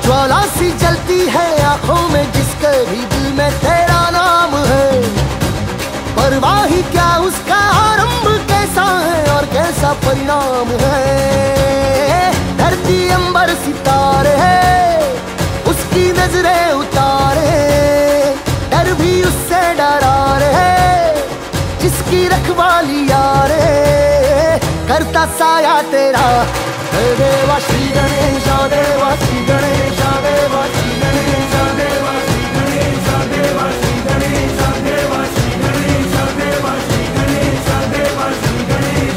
ज्वाला सी जलती है आंखों में जिसके भी दिल में तेरा नाम है। परवाह ही क्या उसका आरंभ कैसा है और कैसा परिणाम है। धरती अंबर सितारे है उसकी नजरें उतारे, डर भी उससे डरा रहे जिसकी रखवाली यारे। करता साया तेरा देवा श्री गणेश देवा श्री गणेश देवा श्री गणेश देवा श्री गणेश देवा श्री गणेश देवा श्री गणेश देवा श्री गणेश देवा श्री गणेश।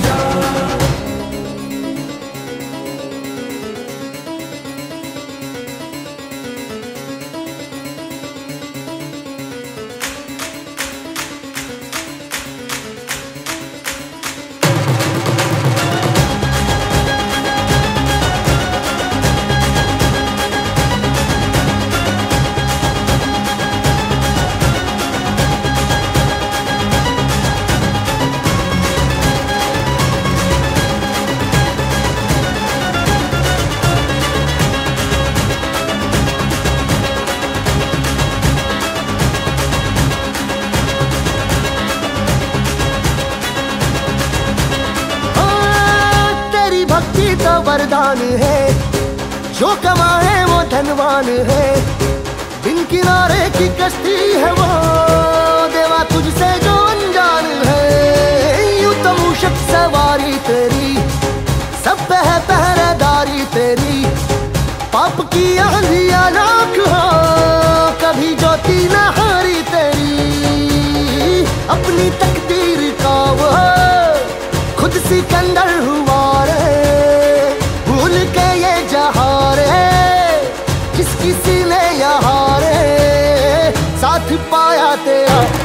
भक्ति तो वरदान है, जो कमाए वो धनवान है। बिन किनारे की कश्ती है वो देवा तुझसे जो अनजान है। यूं तो मूषक सवारी तेरी सब पे है पहरेदारी तेरी। पाप की आंधियां लाख हो कभी ज्योति न हारी तेरी। अपनी तकदीर का वो खुद सिकंदर हुआ रे, भूल के ये जहां रे जिस किसी ने यहाँ रे साथ पाया तेरा।